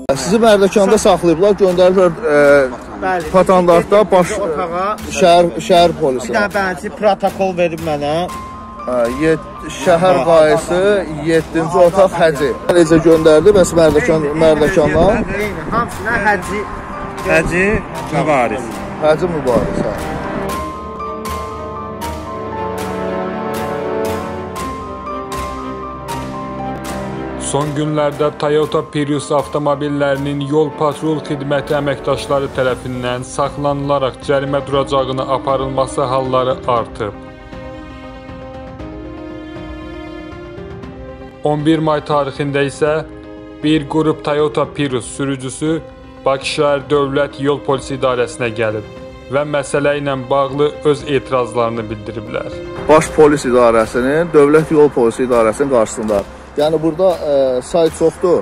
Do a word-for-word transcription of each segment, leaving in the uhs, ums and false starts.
Sizi Mərdəkanda saxlayıblar, göndəriblər e, Patandaqda baş şəhər, şəhər polisi. Bir dənə protokol verib mənə. Şəhər qayısı yeddinci otaq Həci. Necə göndərdi, bəs Mərdəkan, Mərdəkandan? Hamısına Həci. Həci Mübariz. Həci Mübariz, hə. Son günlərdə Toyota Prius avtomobillərinin yol patrul xidməti əməkdaşları tərəfindən saxlanılaraq cərimə duracağına aparılması halları artıb. on bir may tarixində isə bir qrup Toyota Prius sürücüsü Bakı şəhər Dövlət Yol Polisi İdarəsinə gəlib və məsələ ilə bağlı öz etirazlarını bildiriblər. Baş Polis İdarəsinin, Dövlət Yol Polisi İdarəsinin qarşısında. Yəni burada e, say çoxdur.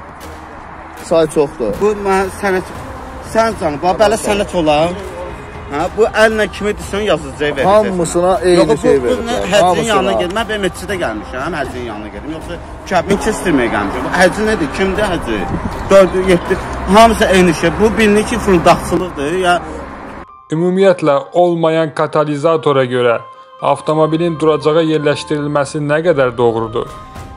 Say çoxdur. Bu mən sənət sən canım, bax belə sənət olar. Hə, bu əlinə kimi desən yazıcıya verəcəksən. Hamısına eyni şey verir. Həccin yanına gedim. Mən Bemetçidə gəlmişəm, həccin yanına gedim. Yoxsa kəbin kestirməyə gəlmişəm. Həcc nədir? Kimdir həcc? dörd yeddi hamısı eyni şey. Bu bilinir ki, fırıldaqçılıqdır. Ya ümumiyyətlə olmayan katalizatora görə avtomobilin duracağa yerləşdirilməsi nə qədər doğrudur?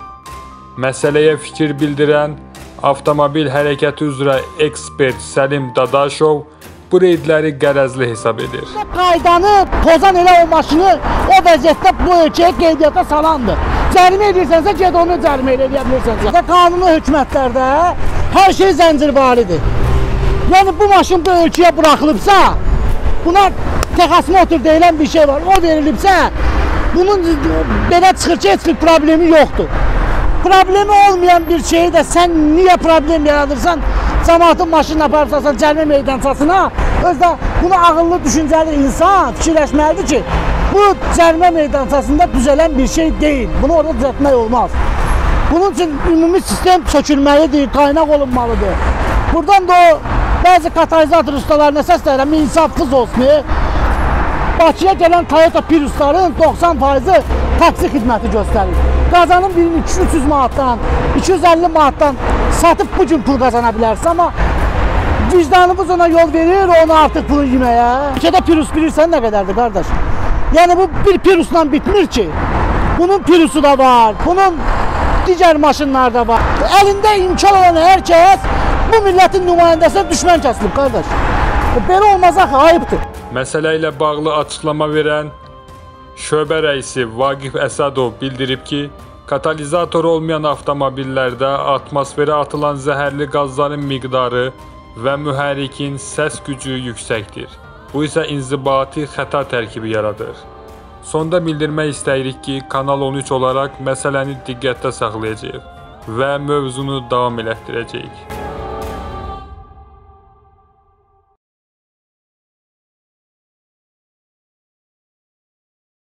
Məsələyə fikir bildirən avtomobil hərəkəti üzrə ekspert Səlim Dadaşov bu reydləri qərəzli hesab edir. Qaydanı pozan elə o maşını o vəziyyətdə bu ölkəyə qeydiyyata salandır. Cərimə edirsənsə, ged onu cərimə edə bilirsənsə. Qanuni hökumətlərdə hər şey zəncirvaridir. Yəni bu maşın bu ölkəyə buraxılıbsa, buna texasma otur deyilən bir şey var. O verilibsə, bunun belə çıxır ki, heç bir problemi yoxdur. Problemi olmayan bir şeyi də sən niyə problem yaradırsan, cəmaatın maşını aparırsan cərimə meydançasına, özdə bunu ağıllı düşüncəli insan fikirləşməlidir ki, bu cərimə meydançasında düzələn bir şey deyil. Bunu orada düzəltmək olmaz. Bunun üçün ümumi sistem sökülməlidir, qaynaq olunmalıdır. Buradan da o bəzi katalizator ustalarına səsləyirəm, insafsız olsun. Bakıya gələn Toyota Priusların doxsan faizi taksi xidməti göstərir. Qazanın birini iki yüz manatdan, iki yüz əlli manatdan satıb bu gün pul qazana bilərsən, amma vicdanımız ona yol verir, onu artıq pulu yeməyə. Ülkədə Prius bilirsən nə qədərdir, qardaş? Yəni bu bir Priusla bitmir ki. Bunun Priusu da var, bunun digər maşınlar da var. Əlində imkan olan hər kəs bu millətin nümayəndəsinə düşmən kəsilib, qardaş. Belə olmaz axı, ayıbdır. Məsələ ilə bağlı açıqlama verən şöbə rəisi Vaqif Əsədov bildirib ki, katalizator olmayan avtomobillərdə atmosferə atılan zəhərli qazların miqdarı və mühərrikin səs gücü yüksəkdir. Bu isə inzibati xəta tərkibi yaradır. Sonda bildirmək istəyirik ki, Kanal on üç olaraq məsələni diqqətdə saxlayacağıq və mövzunu davam elətdirəcəyik.